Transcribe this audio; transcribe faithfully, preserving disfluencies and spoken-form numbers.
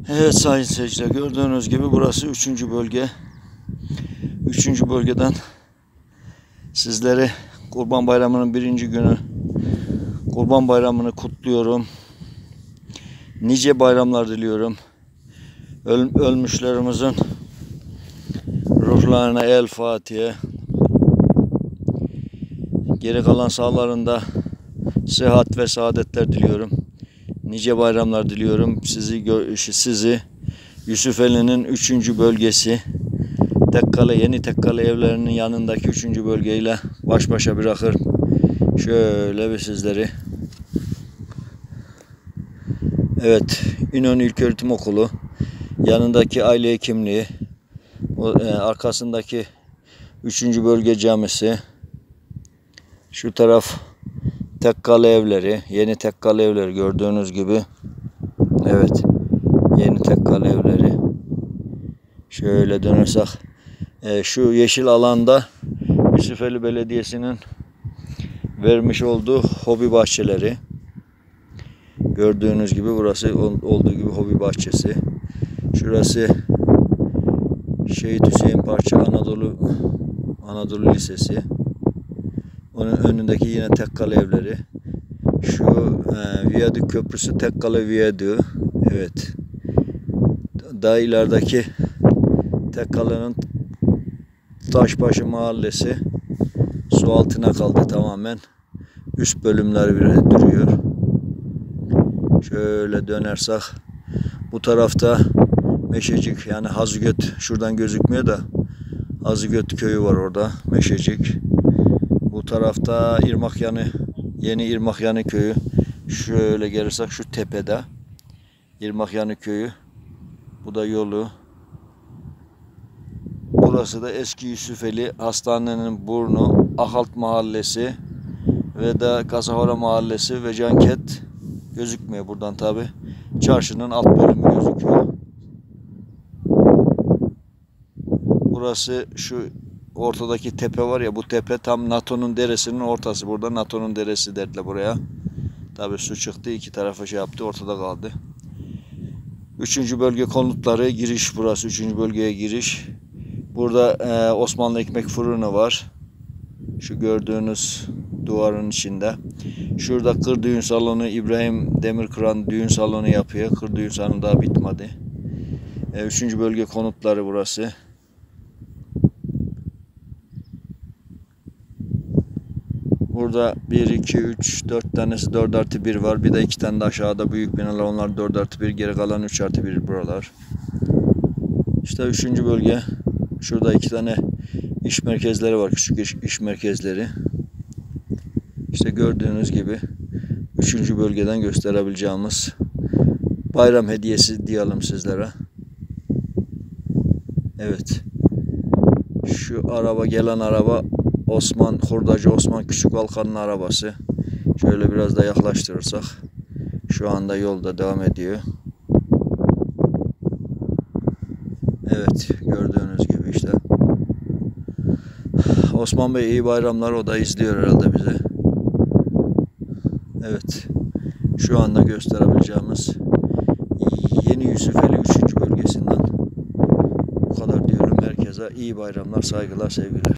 Evet sayın seyirciler, gördüğünüz gibi burası üçüncü bölge. Üçüncü bölgeden sizleri Kurban Bayramı'nın birinci günü Kurban Bayramı'nı kutluyorum. Nice bayramlar diliyorum. Öl ölmüşlerimizin ruhlarına el Fatiha. Geri kalan sağlarında sıhhat ve saadetler diliyorum. Nice bayramlar diliyorum. Sizi sizi Yusufeli'nin üçüncü bölgesi Tekkale, yeni Tekkale evlerinin yanındaki üçüncü bölgeyle baş başa bırakır. Şöyle bir sizleri. Evet, İnönü İlköğretim Okulu, yanındaki aile hekimliği, o, e, arkasındaki üçüncü bölge camisi, şu taraf Tekkale evleri, yeni Tekkale evleri gördüğünüz gibi. Evet, yeni Tekkale evleri. Şöyle dönersek, e, şu yeşil alanda Yusufeli Belediyesi'nin vermiş olduğu hobi bahçeleri. Gördüğünüz gibi burası olduğu gibi hobi bahçesi. Şurası Şehit Hüseyin Parça Anadolu Anadolu Lisesi. Onun önündeki yine Tekkale evleri. Şu e, Viyadük Köprüsü Tekkale Viyadüğü. Evet. Daha ilerideki Tekkale'nin Taşbaşı Mahallesi su altına kaldı tamamen. Üst bölümler bile duruyor. Şöyle dönersek bu tarafta Meşecik, yani Hazıgöt, şuradan gözükmüyor da Hazıgöt köyü var orada, Meşecik. Bu tarafta İrmakyanı, yeni İrmakyanı köyü. Şöyle gelirsek şu tepede İrmakyanı köyü. Bu da yolu. Burası da eski Yusufeli Hastanenin burnu, Ahalt Mahallesi ve de Kasahora Mahallesi ve Canket gözükmüyor buradan tabi. Çarşının alt bölümü gözüküyor. Burası şu ortadaki tepe var ya, bu tepe tam NATO'nun deresinin ortası. Burada NATO'nun deresi derdiler buraya. Tabi su çıktı, iki tarafa şey yaptı, ortada kaldı. Üçüncü bölge konutları, giriş burası. Üçüncü bölgeye giriş. Burada e, Osmanlı ekmek fırını var. Şu gördüğünüz duvarın içinde. Şurada kır düğün salonu, İbrahim Demirkıran düğün salonu yapıyor. Kır düğün salonu daha bitmedi. E, üçüncü bölge konutları burası. Burada bir, iki, üç, dört tanesi dört artı bir var. Bir de iki tane de aşağıda büyük binalar, onlar dört artı bir. Geri kalan üç artı bir buralar. İşte üçüncü bölge. Şurada iki tane iş merkezleri var. Küçük iş, iş merkezleri. İşte gördüğünüz gibi üçüncü bölgeden gösterebileceğimiz bayram hediyesi diyelim sizlere. Evet. Şu araba, gelen araba Osman, Hurdacı Osman Küçükalkan'ın arabası. Şöyle biraz da yaklaştırırsak. Şu anda yolda devam ediyor. Evet, gördüğünüz gibi işte. Osman Bey iyi bayramlar, o da izliyor herhalde bizi. Evet. Şu anda gösterebileceğimiz yeni Yusufeli üçüncü bölgesinden bu kadar diyorum. Herkese iyi bayramlar, saygılar, sevgiler.